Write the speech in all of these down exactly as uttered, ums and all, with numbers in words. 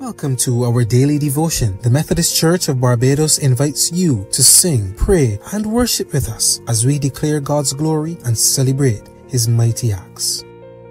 Welcome to our daily devotion. The Methodist Church of Barbados invites you to sing, pray, and worship with us as we declare God's glory and celebrate His mighty acts.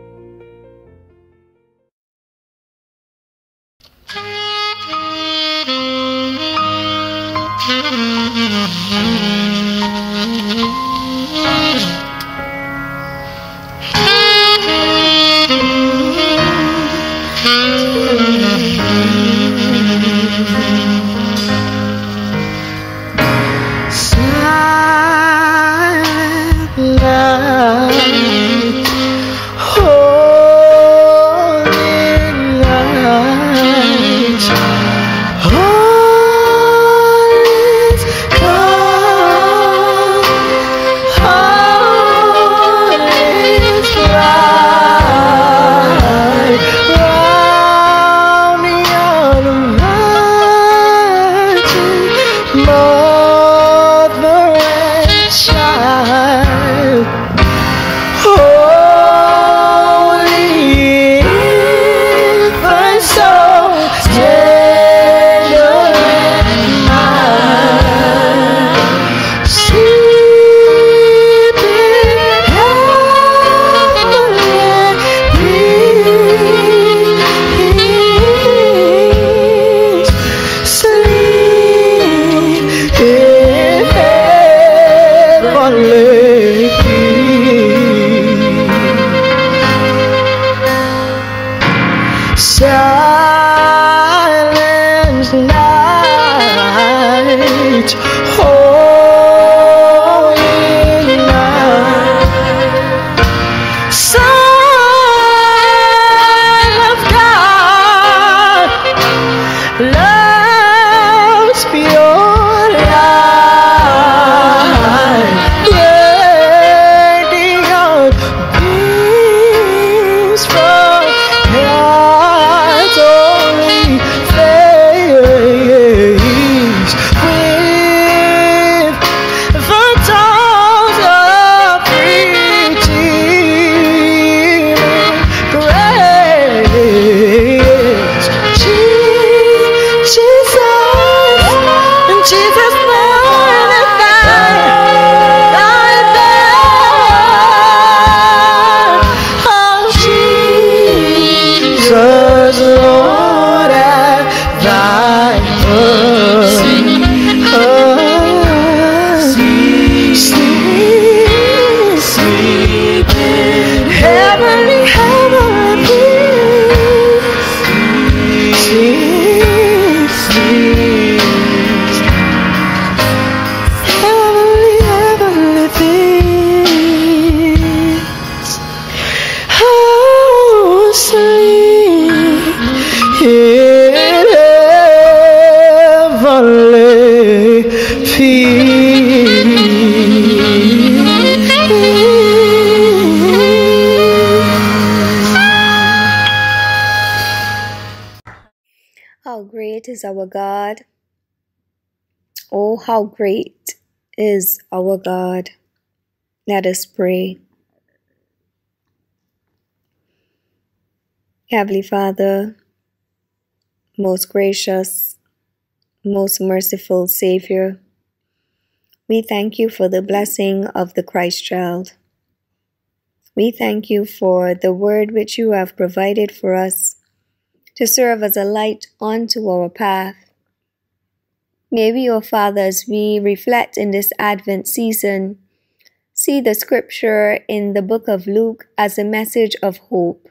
Silence night, holy night, Son of God, love's pure light, radiant beams from God's only face, with the tones of redeeming grace. Jesus, and Jesus magnified, thy blood, oh Jesus, Lord, at thy birth, oh, sleep, sleep in heavenly, heavenly peace, sleep, sleep, heavenly, heavenly peace, oh, sleep in heavenly peace. How great is our God! Oh, how great is our God! Let us pray. Heavenly Father, most gracious, most merciful Savior, we thank you for the blessing of the Christ child. We thank you for the word which you have provided for us to serve as a light onto our path. May we, O Father, as we reflect in this Advent season, see the scripture in the book of Luke as a message of hope.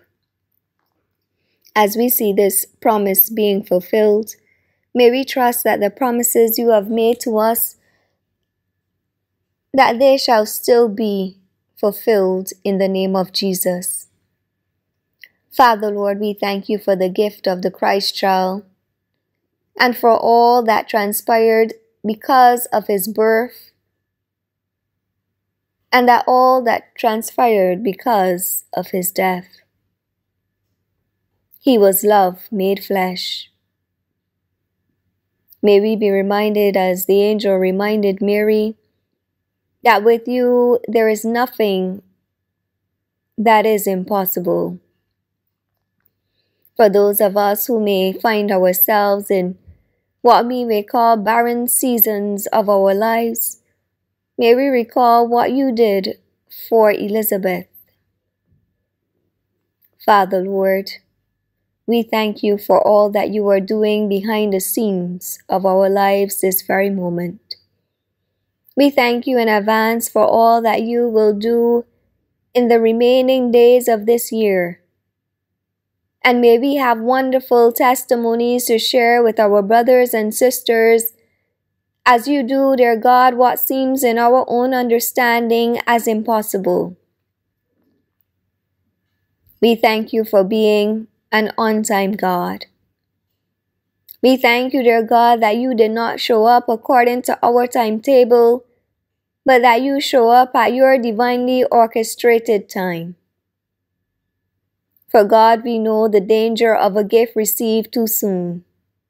As we see this promise being fulfilled, may we trust that the promises you have made to us, that they shall still be fulfilled in the name of Jesus. Father, Lord, we thank you for the gift of the Christ child and for all that transpired because of his birth, and that all that transpired because of his death. He was love made flesh. May we be reminded, as the angel reminded Mary, that with you there is nothing that is impossible. For those of us who may find ourselves in what we may call barren seasons of our lives, may we recall what you did for Elizabeth. Father, Lord, we thank you for all that you are doing behind the scenes of our lives this very moment. We thank you in advance for all that you will do in the remaining days of this year. And may we have wonderful testimonies to share with our brothers and sisters as you do, dear God, what seems in our own understanding as impossible. We thank you for being an on-time God. We thank you, dear God, that you did not show up according to our timetable, but that you show up at your divinely orchestrated time. For God, we know the danger of a gift received too soon.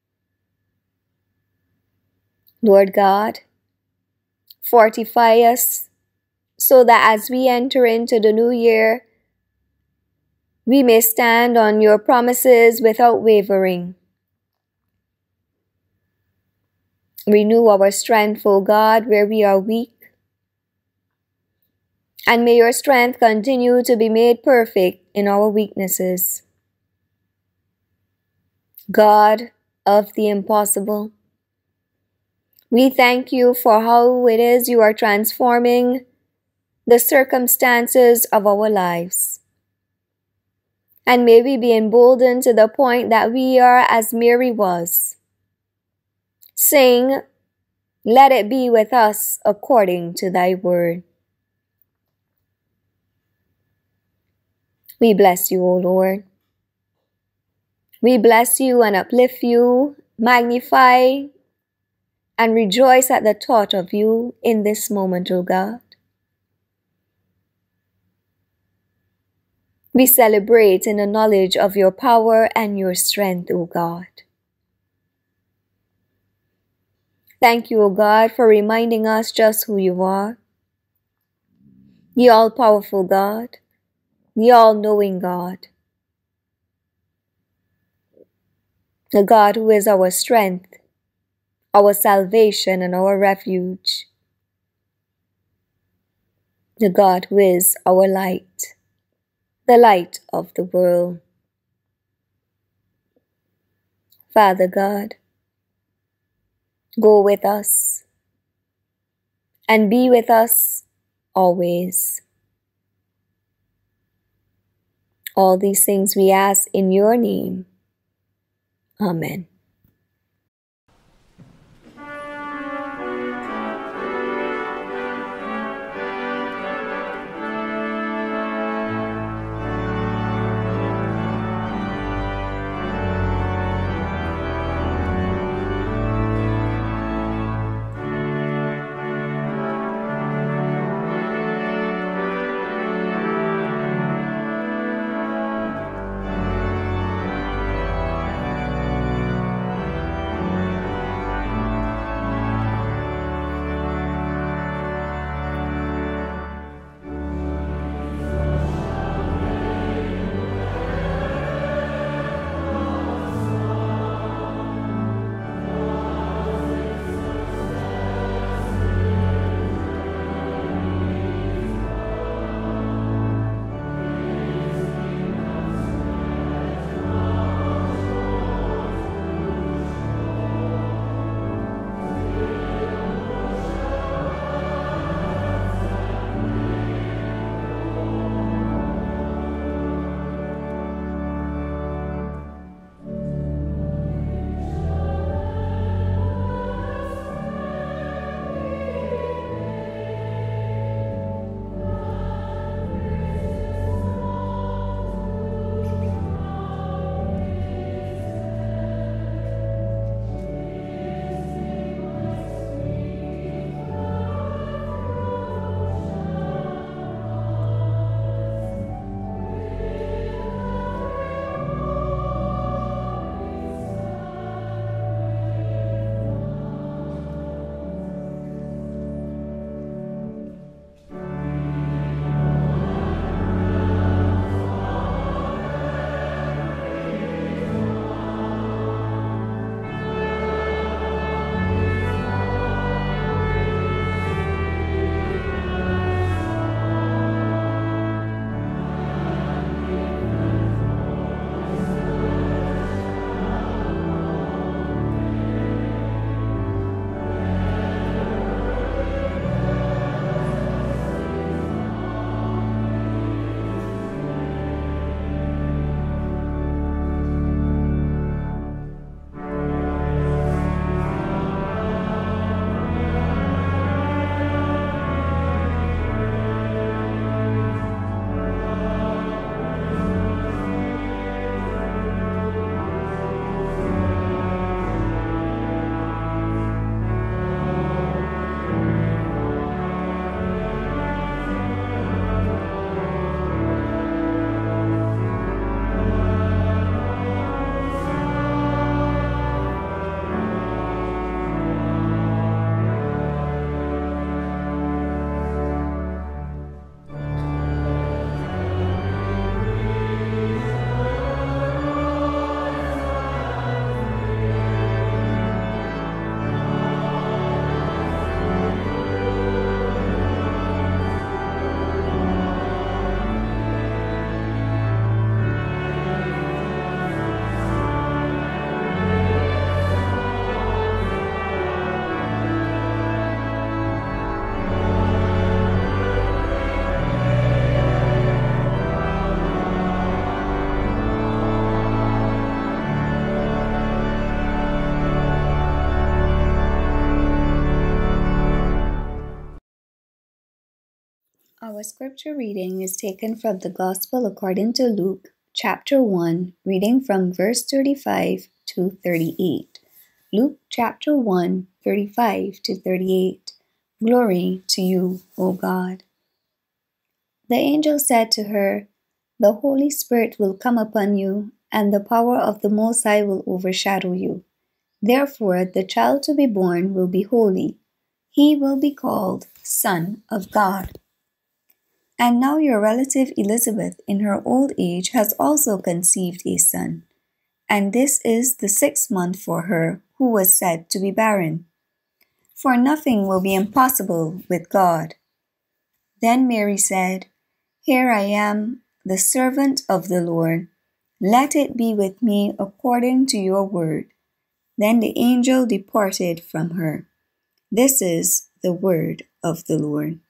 Lord God, fortify us so that as we enter into the new year, we may stand on your promises without wavering. Renew our strength, O God, where we are weak. And may your strength continue to be made perfect in our weaknesses. God of the impossible, we thank you for how it is you are transforming the circumstances of our lives. And may we be emboldened to the point that we are as Mary was. Sing, let it be with us according to thy word. We bless you, O Lord. We bless you and uplift you, magnify and rejoice at the thought of you in this moment, O God. We celebrate in the knowledge of your power and your strength, O God. Thank you, O God, for reminding us just who you are. The all-powerful God, the all-knowing God, the God who is our strength, our salvation, and our refuge, the God who is our light, the light of the world. Father God, go with us and be with us always. All these things we ask in your name. Amen. Our scripture reading is taken from the Gospel according to Luke, chapter one, reading from verse thirty-five to thirty-eight. Luke chapter one, thirty-five to thirty-eight. Glory to you, O God. The angel said to her, "The Holy Spirit will come upon you, and the power of the Most High will overshadow you. Therefore, the child to be born will be holy. He will be called Son of God. And now your relative Elizabeth, in her old age, has also conceived a son. And this is the sixth month for her who was said to be barren. For nothing will be impossible with God." Then Mary said, "Here I am, the servant of the Lord. Let it be with me according to your word." Then the angel departed from her. This is the word of the Lord.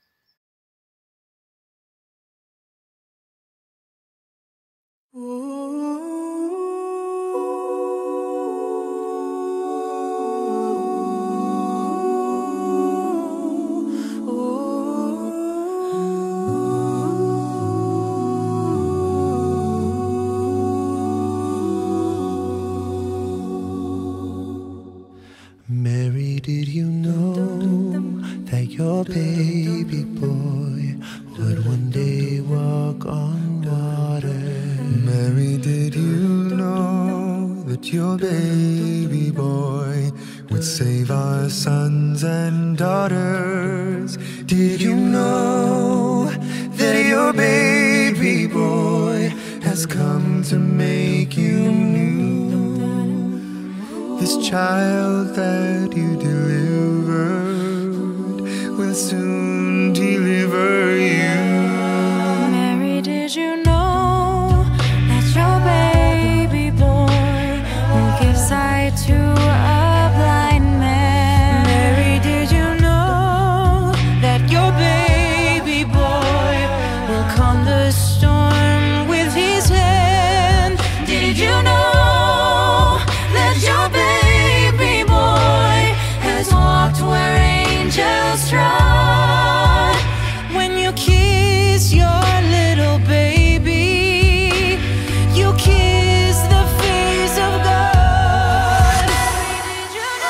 Mary, did you know that your baby boy would one day walk on water? Mary, did you know that your baby boy would save our sons and daughters? Did you know that your baby boy has come to make you new? This child that you delivered will soon deliver you. Mary, did you know that your baby boy will give sight to a blind man? Mary, did you know that your baby boy will calm the storm with his hand? Did you know that your baby boy has walked where angels trod? When you kiss your little baby, you kiss the face of God. Mary, did you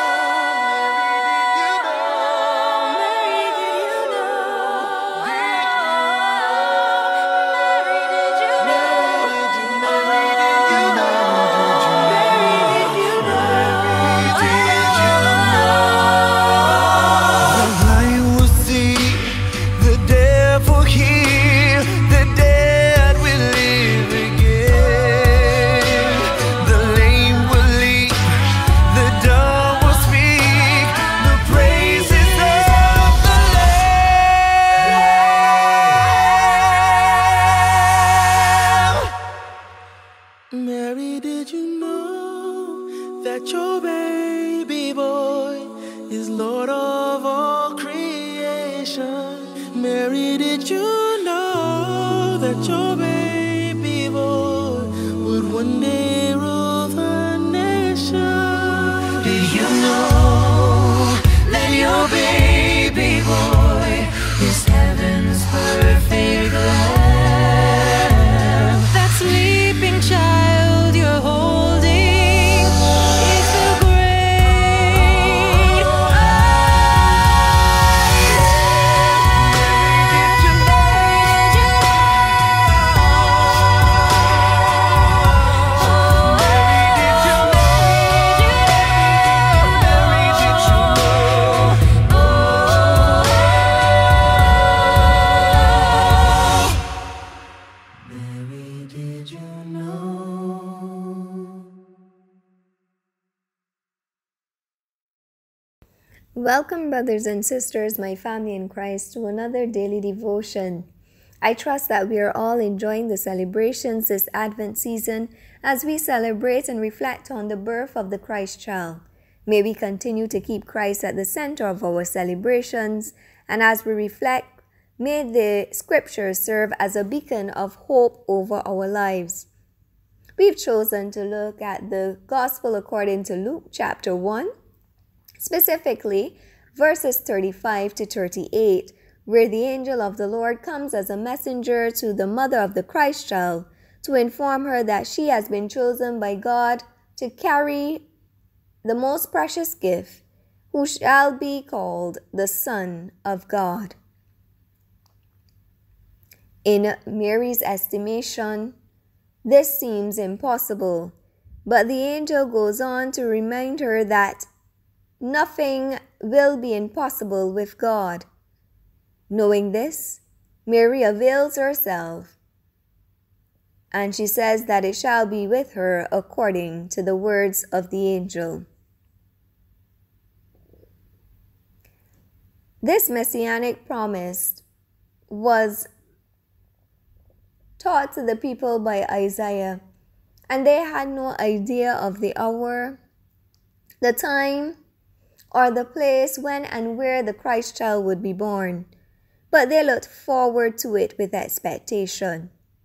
know? Mary, did you know? Mary, did you know? The blind will see, the deaf will hear, the dead will live again. The lame will leap, the dumb will speak, the praises of the Lamb. Mary, did you know that your baby boy is Lord of all creation? Mary, did you know that your baby boy would one day rule the nation? Did you know that your baby boy is heaven's perfect lamb? That sleeping child you're holding is the great I Mary, did you know? Welcome, brothers and sisters, my family in Christ, to another daily devotion. I trust that we are all enjoying the celebrations this Advent season as we celebrate and reflect on the birth of the Christ child. May we continue to keep Christ at the center of our celebrations, and as we reflect, may the scriptures serve as a beacon of hope over our lives. We've chosen to look at the Gospel according to Luke chapter one, specifically verses thirty-five to thirty-eight, where the angel of the Lord comes as a messenger to the mother of the Christ child to inform her that she has been chosen by God to carry the most precious gift, who shall be called the Son of God. In Mary's estimation, this seems impossible, but the angel goes on to remind her that nothing will be impossible with God. Knowing this, Mary avails herself, and she says that it shall be with her according to the words of the angel. This messianic promise was taught to the people by Isaiah, and they had no idea of the hour, the time, or the place when and where the Christ child would be born, but they looked forward to it with expectation.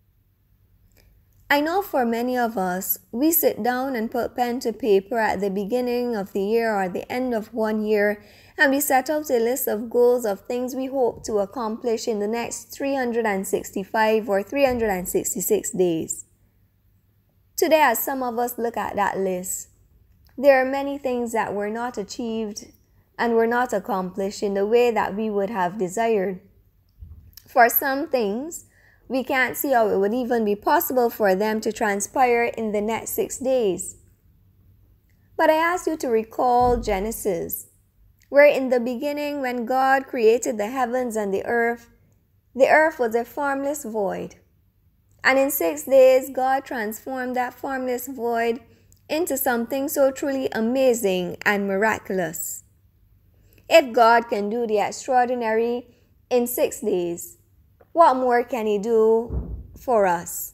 I know for many of us, we sit down and put pen to paper at the beginning of the year or the end of one year, and we set out a list of goals of things we hope to accomplish in the next three hundred sixty-five or three hundred sixty-six days. Today, as some of us look at that list, there are many things that were not achieved and were not accomplished in the way that we would have desired. For some things, we can't see how it would even be possible for them to transpire in the next six days. But I ask you to recall Genesis, where in the beginning, when God created the heavens and the earth, the earth was a formless void. And in six days, God transformed that formless void into something so truly amazing and miraculous. If God can do the extraordinary in six days, what more can He do for us?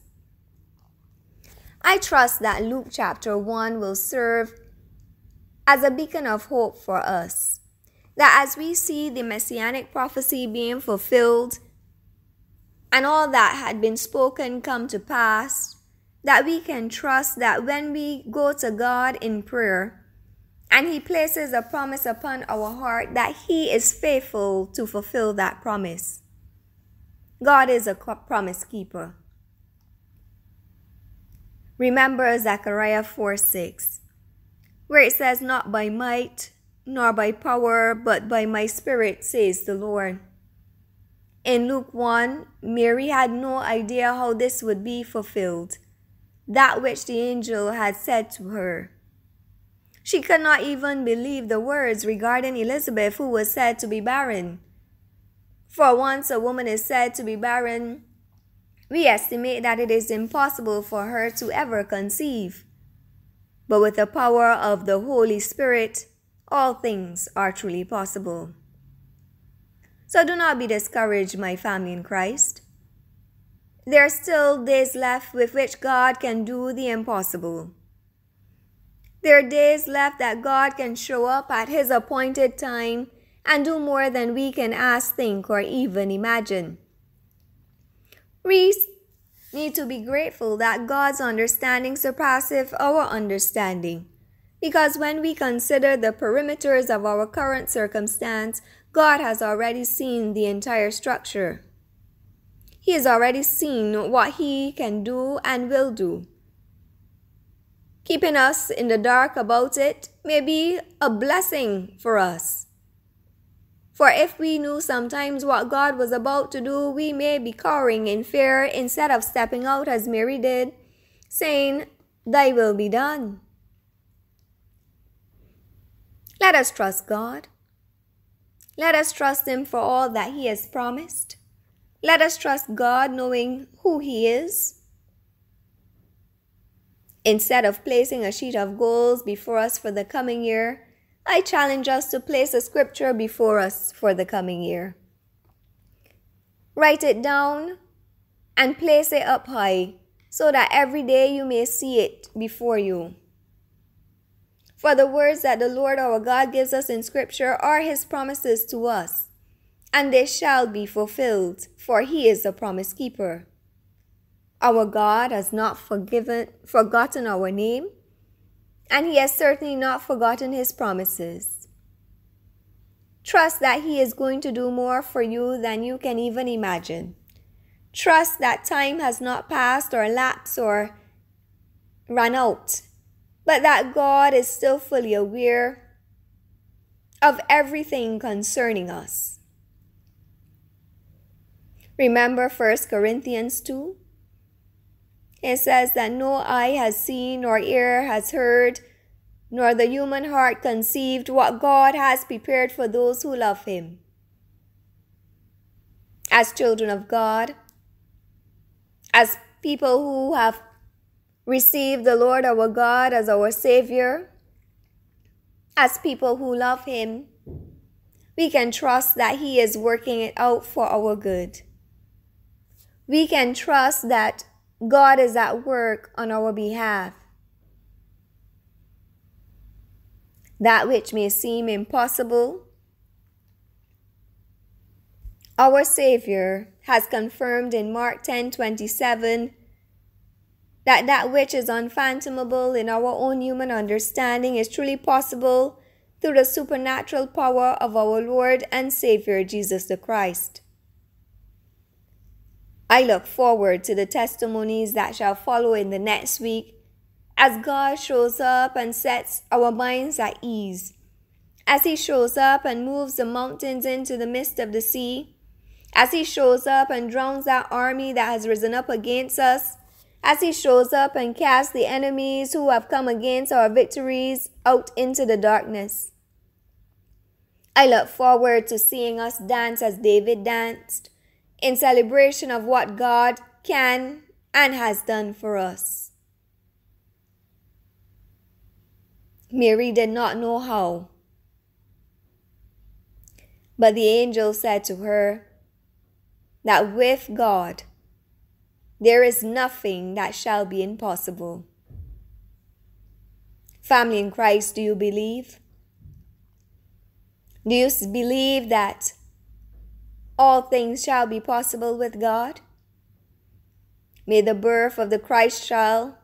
I trust that Luke chapter one will serve as a beacon of hope for us, that as we see the messianic prophecy being fulfilled and all that had been spoken come to pass, that we can trust that when we go to God in prayer and He places a promise upon our heart, that He is faithful to fulfill that promise. God is a promise keeper. Remember Zechariah four six, where it says, "Not by might, nor by power, but by my Spirit, says the Lord." In Luke one, Mary had no idea how this would be fulfilled, that which the angel had said to her. She could not even believe the words regarding Elizabeth, who was said to be barren. For once a woman is said to be barren, we estimate that it is impossible for her to ever conceive. But with the power of the Holy Spirit, all things are truly possible. So do not be discouraged, my family in Christ. There are still days left with which God can do the impossible. There are days left that God can show up at His appointed time and do more than we can ask, think, or even imagine. We need to be grateful that God's understanding surpasses our understanding, because when we consider the perimeters of our current circumstance, God has already seen the entire structure. He has already seen what He can do and will do. Keeping us in the dark about it may be a blessing for us. For if we knew sometimes what God was about to do, we may be cowering in fear instead of stepping out as Mary did, saying, "Thy will be done." Let us trust God. Let us trust Him for all that He has promised. Let us trust God knowing who He is. Instead of placing a sheet of goals before us for the coming year, I challenge us to place a scripture before us for the coming year. Write it down and place it up high so that every day you may see it before you. For the words that the Lord our God gives us in scripture are His promises to us, and they shall be fulfilled, for He is the promise keeper. Our God has not forgiven, forgotten our name, and He has certainly not forgotten His promises. Trust that He is going to do more for you than you can even imagine. Trust that time has not passed or lapsed or run out, but that God is still fully aware of everything concerning us. Remember First Corinthians two? It says that no eye has seen, nor ear has heard, nor the human heart conceived what God has prepared for those who love Him. As children of God, as people who have received the Lord our God as our Savior, as people who love Him, we can trust that He is working it out for our good. We can trust that God is at work on our behalf. That which may seem impossible, our Savior has confirmed in Mark ten twenty-seven that that which is unfathomable in our own human understanding is truly possible through the supernatural power of our Lord and Savior Jesus the Christ. I look forward to the testimonies that shall follow in the next week as God shows up and sets our minds at ease, as He shows up and moves the mountains into the midst of the sea, as He shows up and drowns that army that has risen up against us, as He shows up and casts the enemies who have come against our victories out into the darkness. I look forward to seeing us dance as David danced, in celebration of what God can and has done for us. Mary did not know how, but the angel said to her that with God there is nothing that shall be impossible. Family in Christ, do you believe? Do you believe that all things shall be possible with God? May the birth of the Christ child,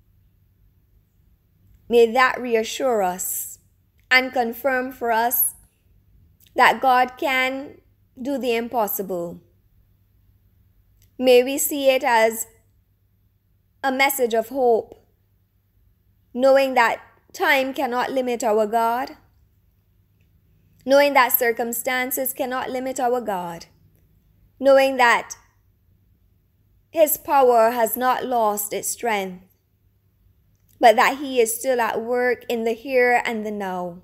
may that reassure us and confirm for us that God can do the impossible. May we see it as a message of hope, knowing that time cannot limit our God, knowing that circumstances cannot limit our God, knowing that His power has not lost its strength, but that He is still at work in the here and the now.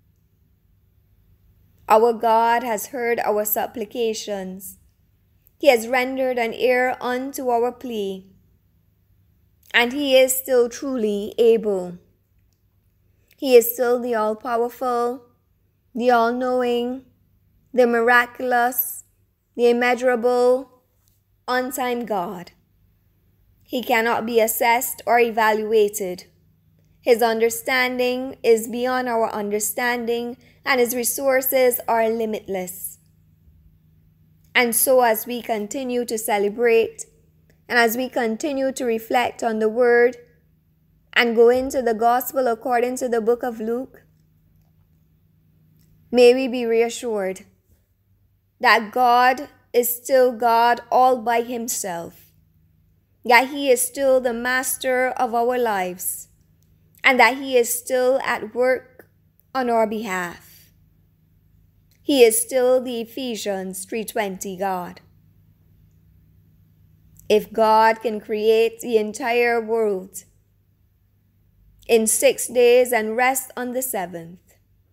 Our God has heard our supplications. He has rendered an ear unto our plea, and He is still truly able. He is still the all-powerful, the all-knowing, the miraculous, the immeasurable, on-time God. He cannot be assessed or evaluated. His understanding is beyond our understanding, and His resources are limitless. And so as we continue to celebrate, and as we continue to reflect on the Word, and go into the Gospel according to the book of Luke, may we be reassured that God is still God all by Himself, that He is still the master of our lives, and that He is still at work on our behalf. He is still the Ephesians three twenty God. If God can create the entire world in six days and rest on the seventh,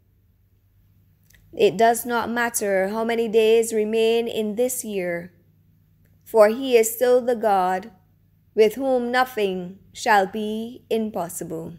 it does not matter how many days remain in this year, for He is still the God with whom nothing shall be impossible.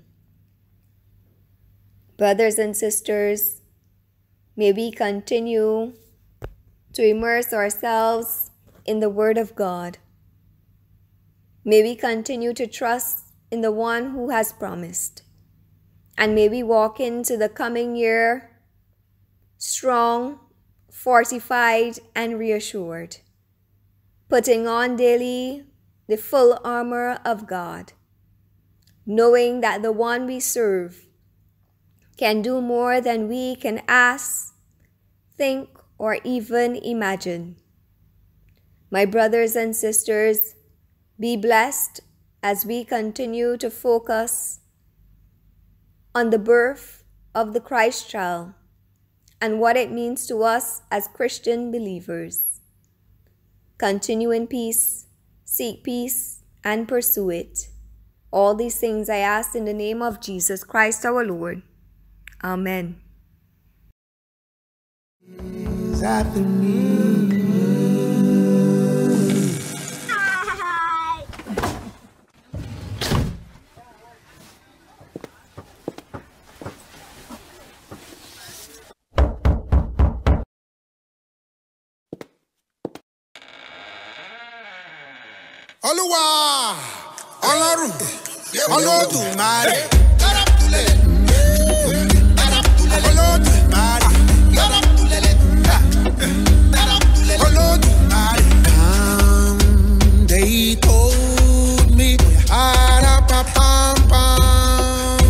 Brothers and sisters, may we continue to immerse ourselves in the Word of God. May we continue to trust in the one who has promised. And may we walk into the coming year strong, fortified, and reassured, putting on daily the full armor of God, knowing that the one we serve can do more than we can ask, think, or even imagine. My brothers and sisters, be blessed as we continue to focus on the birth of the Christ child and what it means to us as Christian believers. Continue in peace, seek peace, and pursue it. All these things I ask in the name of Jesus Christ our Lord. Amen. Is at the knee. Olúwa, Ọlọ́run, Olódùmarè, Olódùmarè, Olódùmarè. Um, they told me, "Ara-pa-pam-pam,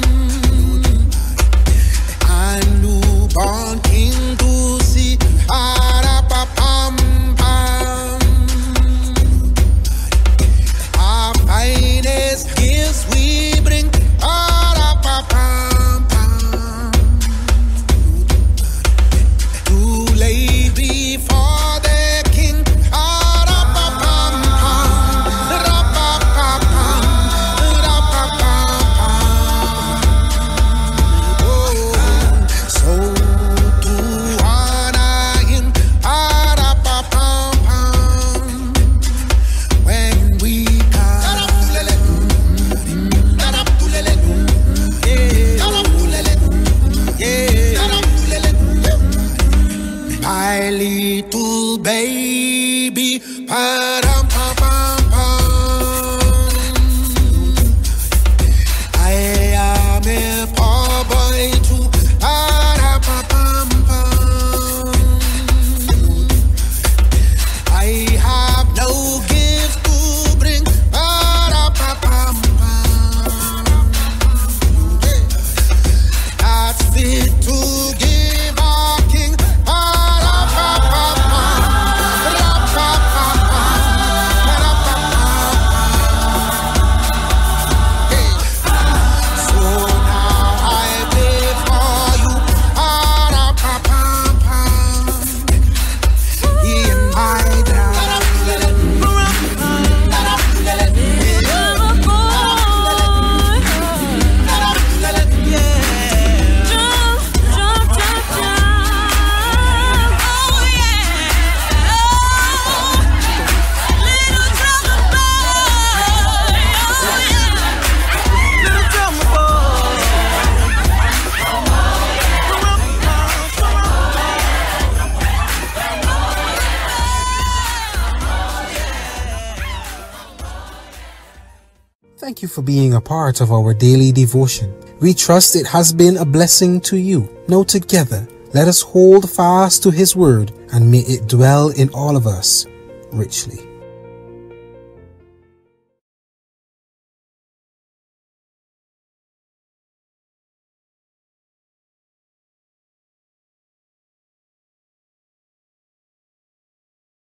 a newborn king to see." Ara-pa-pam-pam. Our finest gifts we bring. Ara-pa-pam-pam. To lay before the king. Ara-pa-pam-pam. Ra-pa-pa-pam. Ra-pa-pa-pam. Oh, so to honor him. Ara-pa-pam-pam. When we come. My little baby, pa-dum-pa-pam-pam. I am a poor boy too, pa-dum-pa-pam-pam. I have no gift to bring, pa-dum-pa-pam-pam. Not fit to give our king. Thank you for being a part of our daily devotion. We trust it has been a blessing to you. Now together, let us hold fast to His word and may it dwell in all of us richly.